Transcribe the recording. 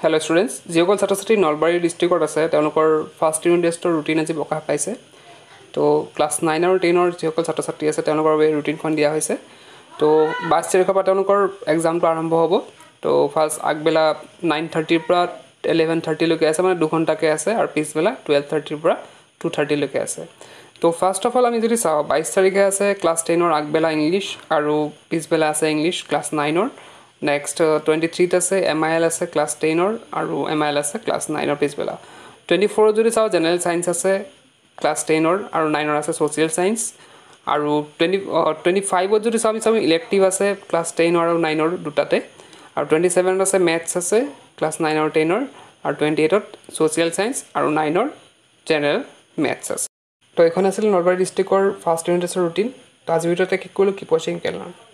Hello students, যিসকল ছাত্ৰ ছাত্ৰী নলবাৰী ডিষ্ট্ৰিক্টত আছে তেওঁলোকৰ ফাৰ্ষ্ট ইউনিট টেষ্টৰ ৰুটিন আজি প্ৰকাশ পাইছে। তো ক্লাছ 9 আৰু 10 যিসকল ছাত্ৰ ছাত্ৰী আছে তেওঁলোকৰ বাবে ৰুটিনখন দিয়া হৈছে। তো 22 তাৰিখৰ পৰা তেওঁলোকৰ এক্সামটো আৰম্ভ হ'ব। তো ফাৰ্ষ্ট আগবেলা 9:30 পৰা 11:30 লৈকে আছে, মানে 2 ঘণ্টাকৈ আছে, আৰু পিছবেলা 12:30 পৰা 2:30 লৈকে আছে। তো ফাৰ্ষ্ট অফ অল আমি যদি চাওঁ 22 তাৰিখে আছে ক্লাছ 10 আগবেলা ইংলিছ আৰু পিছবেলা আছে ইংলিছ ক্লাছ 9। নেক্সট 23 আছে MIL আছে ক্লাছ 10 আৰু MIL আছে ক্লাছ 9 পিছবেলা। 24 যদি চাওঁ জেনেৰেল ছায়েন্স আছে ক্লাছ 10 আৰু 9 আছে ছ'চিয়েল ছায়েন্স। আৰু 25 যদি চাওঁ ইলেক্টিভ আছে ক্লাছ 10 আৰু 9 দুটাতে। আৰু 27 আছে মেথছ আছে ক্লাছ 9 আৰু 10 আৰু 28 ছ'চিয়েল ছায়েন্স আৰু 9 জেনেৰেল মেথছ আছে। তো এইখন আছিল নলবাৰী ডিষ্ট্ৰিক্টৰ ফাৰ্ষ্ট ইউনিট টেষ্টৰ ৰুটিন। তো আজিৰ ভিডিঅ'তে কি কৰিলোঁ, কি পচিং কেলা।